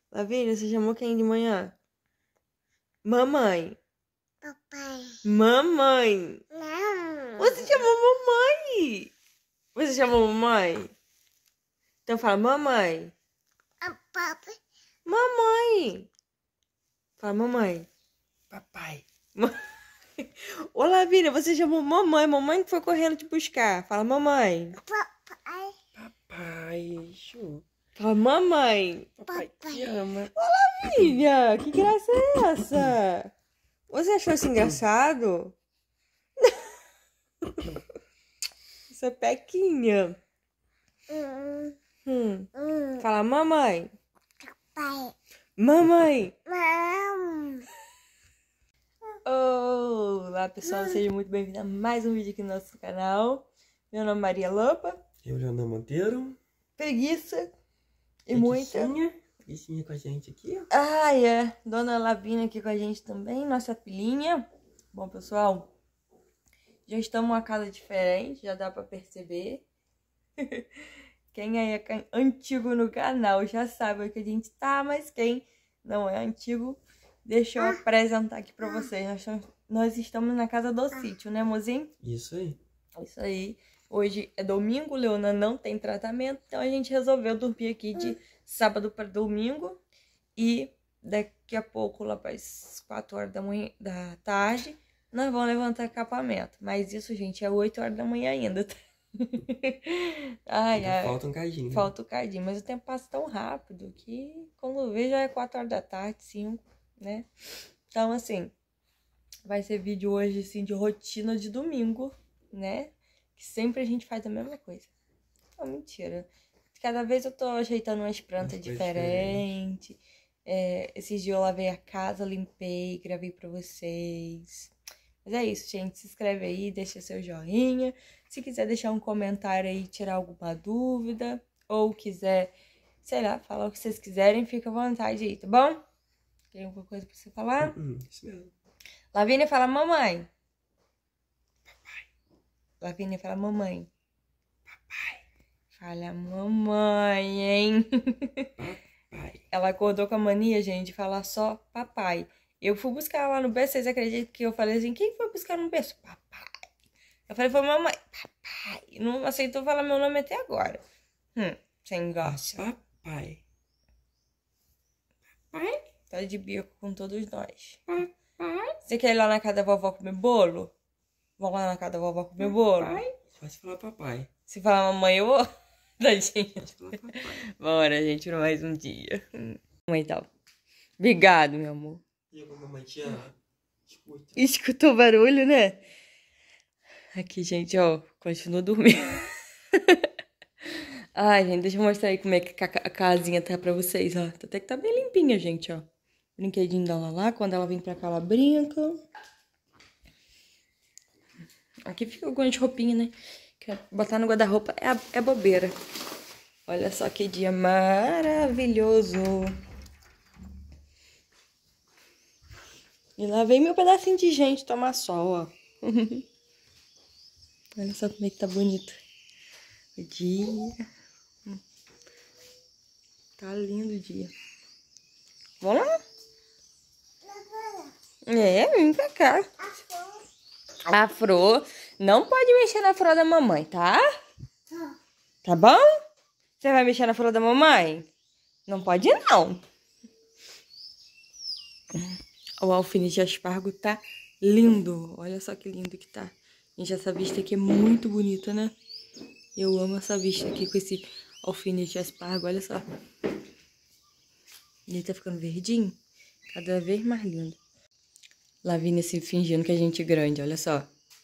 Lavínia, você chamou quem de manhã? Mamãe. Papai. Mamãe. Não. Você chamou mamãe. Você chamou mamãe? Então fala mamãe. Papai. Mamãe. Fala mamãe. Papai. Ô, Lavínia, você chamou mamãe. Mamãe que foi correndo te buscar. Fala mamãe. Papai. Papai. Chu. Fala mamãe. Papai te ama. Lavínia, que graça é essa? Você achou isso engraçado? Isso é pequinha. Fala mamãe. Papai. Mamãe. Não. Olá pessoal, seja muito bem-vindo a mais um vídeo aqui no nosso canal. Meu nome é Maria Lopa. Eu, Leonardo Monteiro. Preguiça e muita. Preguicinha com a gente aqui, ó. Ah, é. Dona Lavínia aqui com a gente também, nossa filhinha. Bom, pessoal, já estamos numa casa diferente, já dá pra perceber. Quem aí é antigo no canal já sabe que a gente tá, mas quem não é antigo, deixa eu apresentar aqui pra vocês. Nós estamos na casa do sítio, né, mozinho? Isso aí. Isso aí. Hoje é domingo, Leona não tem tratamento, então a gente resolveu dormir aqui de sábado para domingo. E daqui a pouco, lá para as 4 horas da tarde, nós vamos levantar acampamento. Mas isso, gente, é 8 horas da manhã ainda, tá? Ai, ai. Falta um cadinho. Falta um cadinho, mas o tempo passa tão rápido que quando eu vejo já é 4 horas da tarde, 5, né? Então, assim, vai ser vídeo hoje, assim, de rotina de domingo, né? Que sempre a gente faz a mesma coisa. Não, mentira. Cada vez eu tô ajeitando umas plantas diferentes. Esses dias eu lavei a casa, limpei, gravei pra vocês. Mas é isso, gente. Se inscreve aí, deixa seu joinha. Se quiser deixar um comentário aí, tirar alguma dúvida. Ou quiser, sei lá, falar o que vocês quiserem, fica à vontade aí, tá bom? Tem alguma coisa pra você falar? Isso mesmo. Lavínia fala mamãe. Lavínia fala mamãe. Papai. Fala mamãe, hein? Papai. Ela acordou com a mania, gente, de falar só papai. Eu fui buscar lá no berço, vocês acreditam que eu falei assim, quem foi buscar no berço? Papai. Eu falei, foi mamãe. Papai. Não aceitou falar meu nome até agora. Sem graça. Papai. Papai? Tá de bico com todos nós. Papai. Você quer ir lá na casa da vovó comer bolo? Vamos lá na casa da vovó comer bolo? Papai. Só se falar papai. Se falar mamãe, eu vou. Tadinha. Só se falar papai. Bora, gente, por mais um dia. Então. Obrigado, meu amor. E como a mamãe te ama? Escuta. Escutou o barulho, né? Aqui, gente, ó. Continua dormindo. Ai, gente, deixa eu mostrar aí como é que a casinha tá pra vocês, ó. Até que tá bem limpinha, gente, ó. Brinquedinho dela lá. Quando ela vem pra cá, ela brinca. Aqui fica algumas roupinhas, né? Botar no guarda-roupa é bobeira. Olha só que dia maravilhoso. E lá vem meu pedacinho de gente tomar sol, ó. Olha só como é que tá bonito. O dia. Tá lindo o dia. Vamos lá? Vem pra cá. Afro. Não pode mexer na afro da mamãe, tá? Tá bom? Você vai mexer na afro da mamãe? Não pode, não. O alfinete de aspargo tá lindo. Olha só que lindo que tá. Gente, essa vista aqui é muito bonita, né? Eu amo essa vista aqui com esse alfinete de aspargo. Olha só. Ele tá ficando verdinho. Cada vez mais lindo. Lavínia se fingindo que a gente é grande. Olha só.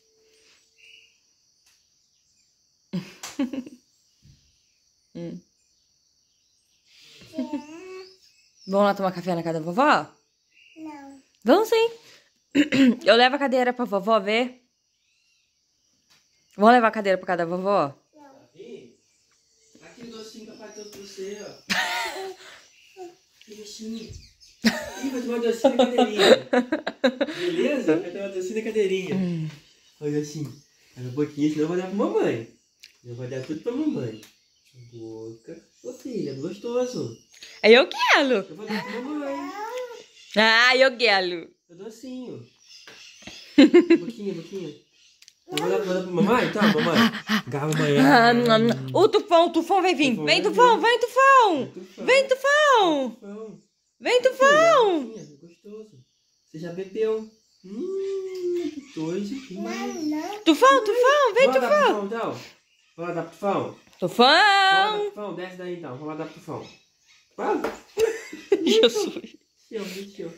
Vamos lá tomar café na casa da vovó? Não. Vamos sim. Eu levo a cadeira pra vovó ver. Vamos levar a cadeira pra casa da vovó? Aquele docinho que papai trouxe pra você, ó. Que docinho. Ih, vai tomar docinho na cadeirinha. Beleza? Vai tomar docinho na cadeirinha. Olha assim. Vai um pouquinho, senão eu vou dar pra mamãe. Eu vou dar tudo pra mamãe. Boca. Ô, filha, gostoso. Aí eu quero. Eu vou dar pra mamãe. Ah, eu quero. É docinho. Boquinha, boquinha. Eu vou dar pra mamãe? Então, mamãe. Garra, mamãe. O tufão vai vir. Vem, tufão, vem, tufão. Vem, tufão. Vem, tufão. Boquinha, gostoso. Você já bebeu. Gostoso. Tufão, vem, tufão. Então. Vamos lá dar pro tufão. Tufão. Tufão, desce daí então. Vamos lá dar pro tufão. Vai. Jesus. Mexeu.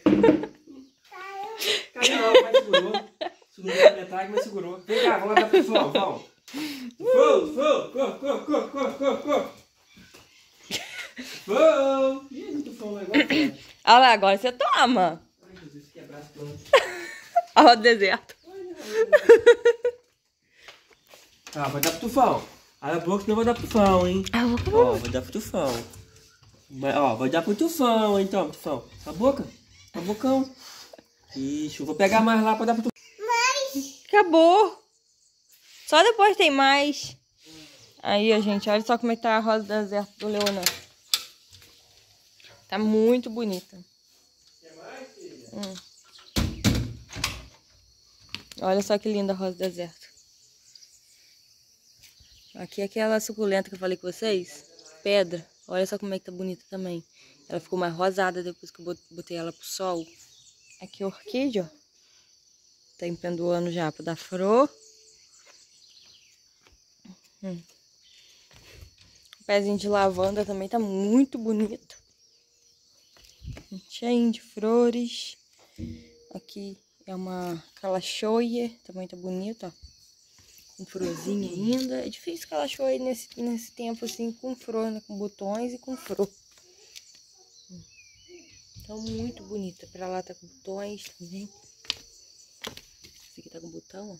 Caiu não, mas segurou. Segurou na metade, mas segurou. Vem cá, vamos lá dar pro tufão, vamos. Tufão, corre. Tufão. Ih, o tufão é igual a frente. Olha lá, agora você toma. Ai, Jesus, que abraço pronto. Olha o deserto. Ah, vai dar pro tufão. Abre a boca, senão vai dar pro tufão, hein. Ó, vai dar pro tufão. Vai dar pro tufão, então, tufão. A boca. A bocão. Ixi, eu vou pegar mais lá pra dar pro tufão. Acabou. Só depois tem mais. Aí, gente, olha só como é que tá a rosa do deserto do Leonardo. Tá muito bonita. Quer mais, filha? Olha só que linda a rosa do deserto. Aqui é aquela suculenta que eu falei com vocês. Pedra. Olha só como é que tá bonita também. Ela ficou mais rosada depois que eu botei ela pro sol. Aqui a orquídea, ó. Tá empendoando já pra dar flor. O pezinho de lavanda também tá muito bonito. Cheio de flores. Aqui é uma calachoia. Também tá bonito, ó. Com florzinha ainda. É difícil calachoia nesse tempo assim, com flor, né? Com botões e com flor. Tá muito bonita. Pra lá tá com botões também. Esse aqui tá com botão,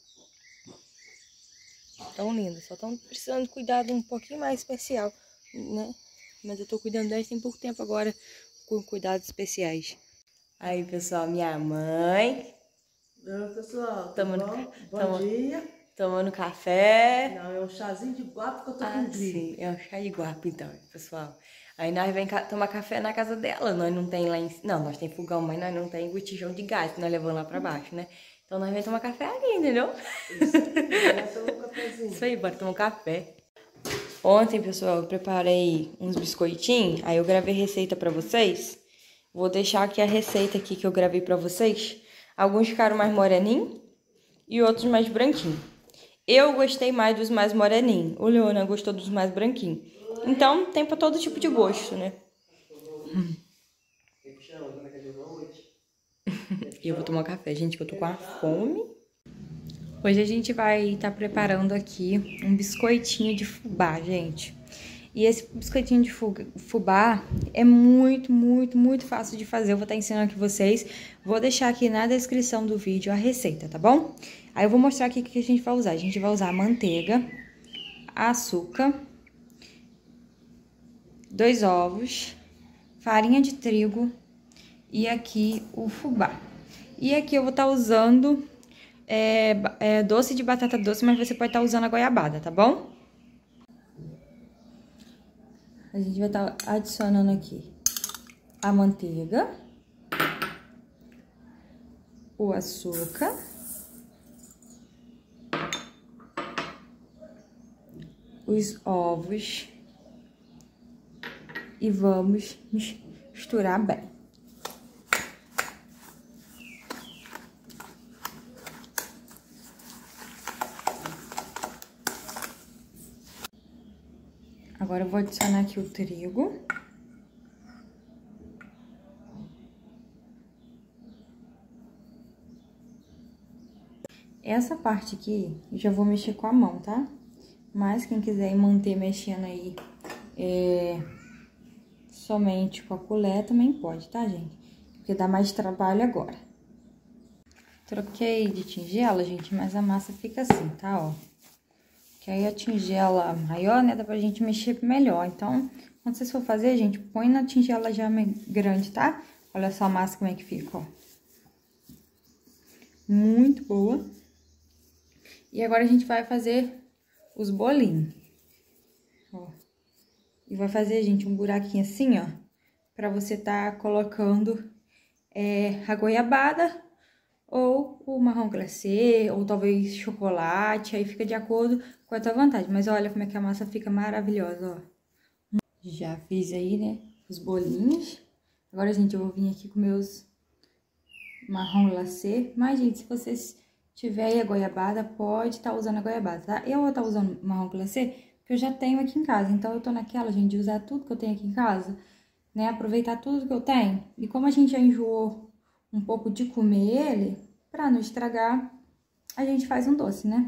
ó. Tão linda. Só tão precisando de cuidado um pouquinho mais especial, né? Mas eu tô cuidando delas tem pouco tempo agora, com cuidados especiais. Aí, pessoal, minha mãe. Oi, pessoal, Tomando, bom dia. Tomando café. Não, é um chazinho de guapo que eu tô com gripe. Sim, é um chá de guapo, então, pessoal. Aí nós vem tomar café na casa dela. Nós não tem lá em cima. Não, nós tem fogão, mas nós não tem botijão de gás que nós levamos lá pra baixo, né? Então nós vem tomar café ali, entendeu? Isso aí, bora tomar um café. Ontem, pessoal, eu preparei uns biscoitinhos. Aí eu gravei receita pra vocês. Vou deixar aqui a receita aqui que eu gravei pra vocês. Alguns ficaram mais moreninhos e outros mais branquinhos. Eu gostei mais dos mais moreninhos. O Leona gostou dos mais branquinhos. Então, tem pra todo tipo de gosto, né? E eu vou tomar café, gente, que eu tô com a fome. Hoje a gente vai estar preparando aqui um biscoitinho de fubá, gente. E esse biscoitinho de fubá é muito, muito, muito fácil de fazer. Eu vou estar ensinando aqui vocês. Vou deixar aqui na descrição do vídeo a receita, tá bom? Aí eu vou mostrar aqui o que a gente vai usar. A gente vai usar manteiga, açúcar, 2 ovos, farinha de trigo e aqui o fubá. E aqui eu vou estar usando doce de batata doce, mas você pode estar usando a goiabada, tá bom? A gente vai estar adicionando aqui a manteiga, o açúcar, os ovos e vamos misturar bem. Agora eu vou adicionar aqui o trigo. Essa parte aqui eu já vou mexer com a mão, tá? Mas quem quiser manter mexendo aí somente com a colher também pode, tá, gente? Porque dá mais trabalho agora. Troquei de tigela, gente, mas a massa fica assim, tá, ó. Que aí a tigela maior, né, dá pra gente mexer melhor. Então, quando vocês for fazer, gente, põe na tigela já grande, tá? Olha só a massa como é que fica, ó. Muito boa. E agora a gente vai fazer os bolinhos. Ó. E vai fazer, gente, um buraquinho assim, ó. Pra você tá colocando a goiabada ou o marrom glacê, ou talvez chocolate. Aí fica de acordo com a tua vontade. Mas olha como é que a massa fica maravilhosa, ó. Já fiz aí, né, os bolinhos. Agora, gente, eu vou vir aqui com meus marrom glacê. Mas, gente, se vocês tiverem a goiabada, pode estar usando a goiabada, tá? Eu vou estar usando marrom glacê porque eu já tenho aqui em casa. Então, eu tô naquela, gente, de usar tudo que eu tenho aqui em casa, né? Aproveitar tudo que eu tenho. E como a gente já enjoou um pouco de comer ele, pra não estragar, a gente faz um doce, né?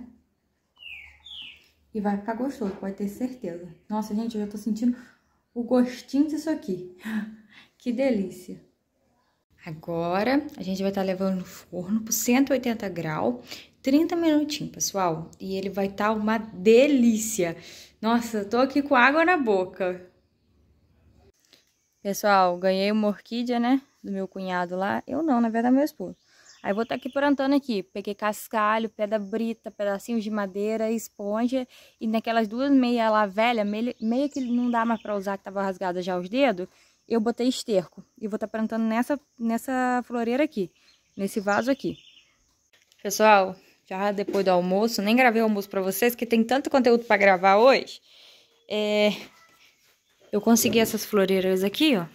E vai ficar gostoso, pode ter certeza. Nossa, gente, eu já tô sentindo o gostinho disso aqui. Que delícia. Agora, a gente vai estar levando no forno por 180 graus, 30 minutinhos, pessoal. E ele vai estar uma delícia. Nossa, eu tô aqui com água na boca. Pessoal, ganhei uma orquídea, né, do meu cunhado lá. Eu não, na verdade, meu esposo. Aí vou estar aqui plantando aqui. Peguei cascalho, pedra brita, pedacinhos de madeira, esponja. E naquelas duas meias lá velha, meia que não dá mais pra usar, que tava rasgada já os dedos, eu botei esterco. E vou estar plantando nessa floreira aqui, nesse vaso aqui. Pessoal, já depois do almoço, nem gravei o almoço pra vocês, que tem tanto conteúdo pra gravar hoje. Eu consegui essas floreiras aqui, ó.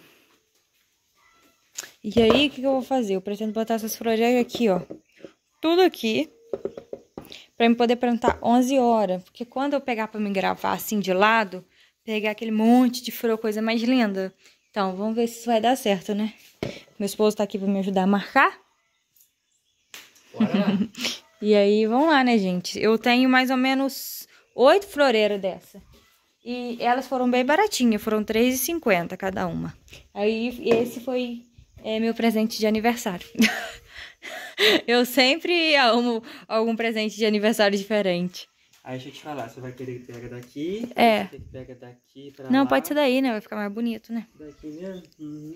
E aí, o que eu vou fazer? Eu pretendo botar essas floreiras aqui, ó. Tudo aqui. Pra eu poder plantar 11 horas. Porque quando eu pegar pra me gravar assim de lado, pegar aquele monte de flor, coisa mais linda. Então, vamos ver se isso vai dar certo, né? Meu esposo tá aqui pra me ajudar a marcar. Bora lá. E aí, vamos lá, né, gente? Eu tenho mais ou menos 8 floreiras dessa. E elas foram bem baratinhas, foram R$3,50 cada uma. Aí, esse foi meu presente de aniversário. Eu sempre amo algum presente de aniversário diferente. Aí deixa eu te falar, você vai querer que pega daqui? É. Você quer que pega daqui pra Não, lá? pode ser daí, né? Vai ficar mais bonito, né? Daqui mesmo? Uhum.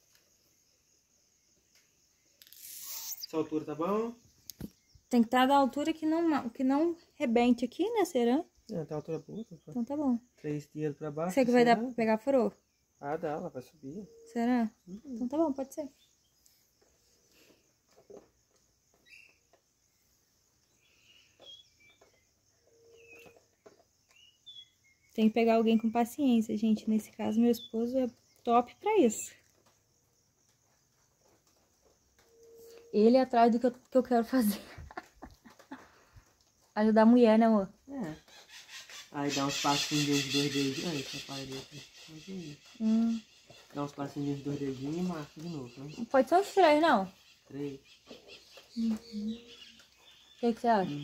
Essa altura tá bom? Tem que estar da altura que não rebente aqui, né, será? Não, tá altura boa. Então tá bom. 3 dedos pra baixo. Será que vai dar pra pegar furor? Ah, dá, ela vai subir. Será? Então tá bom, pode ser. Tem que pegar alguém com paciência, gente. Nesse caso, meu esposo é top pra isso. Ele é atrás do que eu quero fazer. Ajudar a mulher, né, amor? É. Aí dá uns passinhos de 2 dedinhos. Aí, papai, deixa. Dá uns passinhos de 2 dedinhos e marca de novo, né? Não pode ser os 3, não. 3. O que você acha?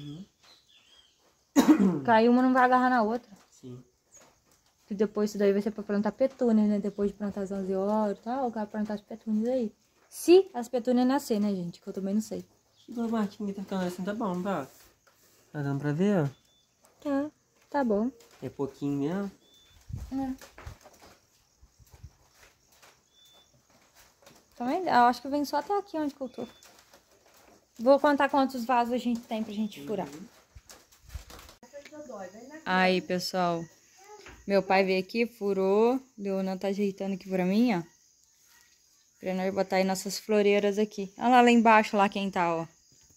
Caiu uma, não vai agarrar na outra. Sim. Que depois isso daí vai ser pra plantar petúnias, né? Depois de plantar as 11 horas e tal, eu quero plantar as petúnias aí. Se as petúnias nascer, né, gente? Que eu também não sei. Segura a marquinha tentando assim, tá bom, tá? Tá dando pra ver, ó? Tá bom. É pouquinho mesmo. Também, eu acho que vem só até aqui onde que eu tô. Vou contar quantos vasos a gente tem pra gente furar. Aí, pessoal. Meu pai veio aqui, furou. Leona tá ajeitando aqui pra mim, ó. Pra nós botar aí nossas floreiras aqui. Olha lá embaixo, lá quem tá, ó.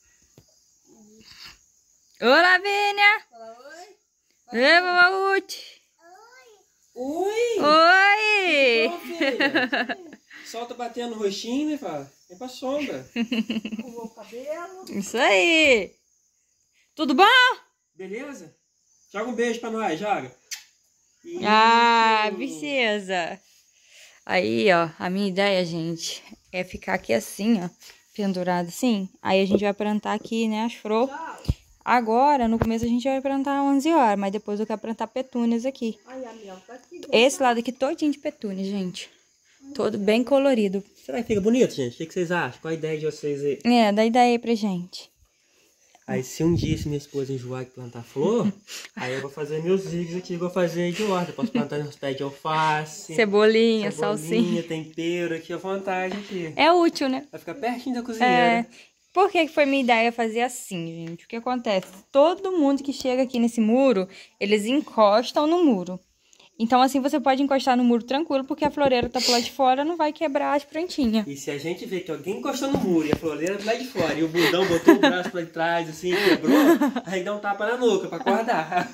Olá, Vênia! Fala oi. Oi, Maúti! Oi! Oi! Bom, filha. Sol tá batendo no roxinho, né, fala? Vem pra sombra. Arrumou o cabelo. Isso aí! Tudo bom? Beleza? Joga um beijo pra nós, joga. Ah, Isso. princesa! Aí, ó, a minha ideia, gente, é ficar aqui assim, ó, pendurado assim. Aí a gente vai plantar aqui, né, as flores. Agora, no começo a gente vai plantar 11 horas, mas depois eu quero plantar petúnias aqui. Ai, a Mel tá aqui. Esse lado aqui todinho de petúnia, gente. Todo bem colorido. Será que fica bonito, gente? O que vocês acham? Qual a ideia de vocês aí? Dá ideia aí pra gente. Aí se um dia minha esposa enjoar de plantar flor, aí eu vou fazer meus zigs aqui, igual fazer de horta. Posso plantar uns pés de alface, Cebolinha, salsinha. tempero aqui à vontade aqui. É útil, né? Vai ficar pertinho da cozinheira. Por que foi minha ideia fazer assim, gente? O que acontece? Todo mundo que chega aqui nesse muro, eles encostam no muro. Então assim você pode encostar no muro tranquilo, porque a floreira tá pro lado de fora, não vai quebrar as plantinhas. E se a gente vê que alguém encostou no muro e a floreira tá lá de fora e o bundão botou o braço pra trás assim, quebrou, aí dá um tapa na nuca pra acordar.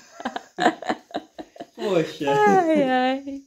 Poxa. Ai, ai.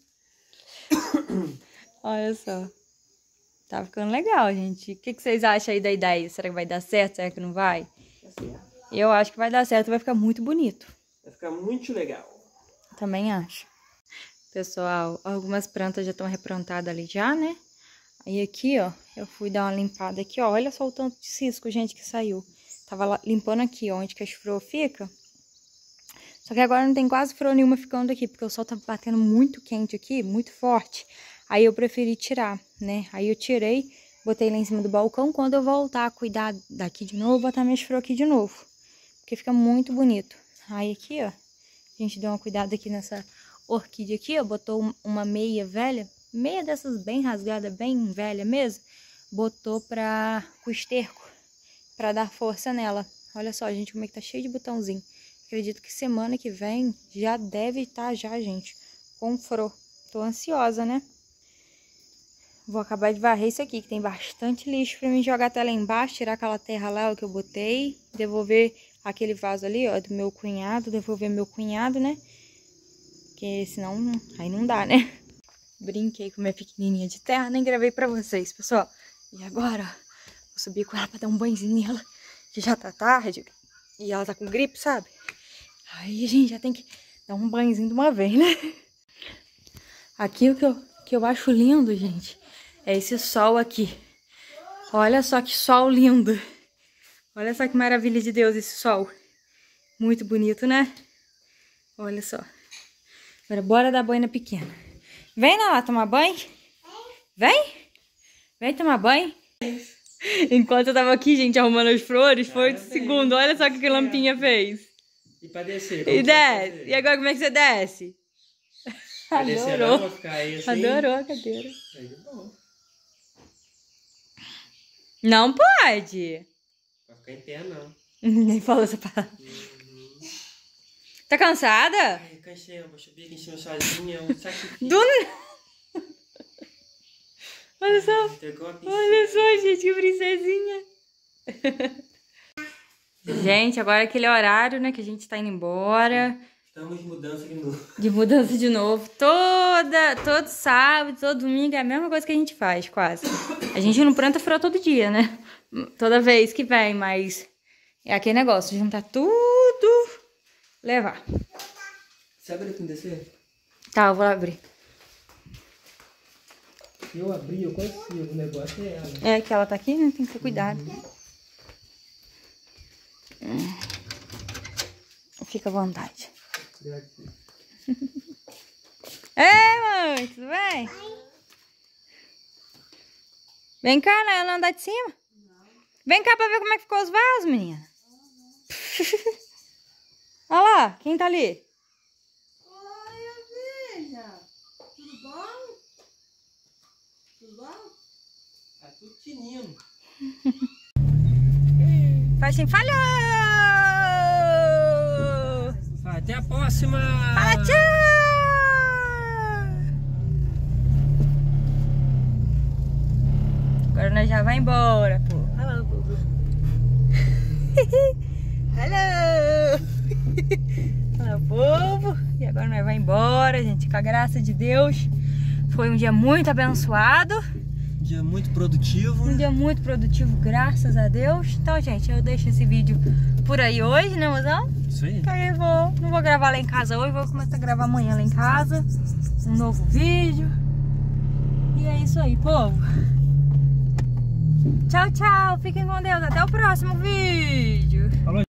Olha só. Tá ficando legal, gente. O que vocês acham aí da ideia? Será que vai dar certo? Será que não vai? Eu acho que vai dar certo, vai ficar muito bonito. Vai ficar muito legal. Também acho. Pessoal, algumas plantas já estão replantadas ali já, né? Aí aqui, ó, eu fui dar uma limpada aqui, ó. Olha só o tanto de cisco, gente, que saiu. Tava limpando aqui, ó, onde que a flor fica. Só que agora não tem quase flor nenhuma ficando aqui, porque o sol tá batendo muito quente aqui, muito forte. Aí eu preferi tirar, né? Aí eu tirei, botei lá em cima do balcão. Quando eu voltar a cuidar daqui de novo, botar minhas flores aqui de novo. Porque fica muito bonito. Aí aqui, ó, a gente deu uma cuidada aqui nessa orquídea aqui, ó. Botou uma meia velha, meia dessas bem rasgada, bem velha mesmo. Botou com esterco, pra dar força nela. Olha só, gente, como é que tá cheio de botãozinho. Acredito que semana que vem já deve estar gente, com flor. Tô ansiosa, né? Vou acabar de varrer isso aqui, que tem bastante lixo pra mim jogar até lá embaixo, tirar aquela terra lá que eu botei, devolver aquele vaso ali, ó, do meu cunhado, devolver meu cunhado, né? Porque senão, aí não dá, né? Brinquei com minha pequenininha de terra, nem gravei pra vocês, pessoal. E agora, vou subir com ela pra dar um banhozinho nela, que já tá tarde, e ela tá com gripe, sabe? Aí a gente já tem que dar um banhozinho de uma vez, né? Aqui o que eu acho lindo, gente, é esse sol aqui. Olha só que sol lindo. Olha só que maravilha de Deus esse sol. Muito bonito, né? Olha só. Agora bora dar banho na pequena. Vem lá tomar banho. Vem. Vem tomar banho. Enquanto eu tava aqui, gente, arrumando as flores, foi 8 segundos. Olha só o que a Lampinha fez. E pra descer? E desce. E agora como é que você desce? Pra descer não, vai ficar aí assim. Adorou a cadeira. Aí de bom. Não pode. Vai ficar em pé, não. Nem falou essa palavra. Tá cansada? Ai, cansei, vou subir aqui em cima sozinha, é um sacrifício. Olha só. Olha só, gente, que princesinha. Gente, agora é aquele horário, né, que a gente tá indo embora. Estamos de mudança de novo. De mudança de novo. Todo sábado, todo domingo é a mesma coisa que a gente faz, quase. A gente não planta flor todo dia, né? Toda vez que vem, mas é aquele negócio, juntar tudo, levar. Você abre aqui descer? Tá, eu vou abrir. Se eu abrir, eu consigo. O negócio é ela. É que ela tá aqui, né? Tem que ter cuidado. Fica à vontade. Ei, mãe, tudo bem? Vem cá, né? Ela andar de cima. Vem cá pra ver como é que ficou os vasos, menina. Olha lá, quem tá ali? Oi, filha. Tudo bom? Tudo bom? Tá tudo fininho. Faz assim, falhou! Até a próxima! Fala tchau! Agora nós já vai embora, pô. Hello, Bubu. Hello! Hello, povo. E agora nós vai embora, gente, com a graça de Deus. Foi um dia muito abençoado. Um dia muito produtivo. Um dia muito produtivo, graças a Deus. Então, gente, eu deixo esse vídeo por aí hoje, né, mozão? Isso aí. Aí eu não vou gravar lá em casa hoje, vou começar a gravar amanhã lá em casa. Um novo vídeo. E é isso aí, povo. Tchau, tchau. Fiquem com Deus. Até o próximo vídeo. Falou.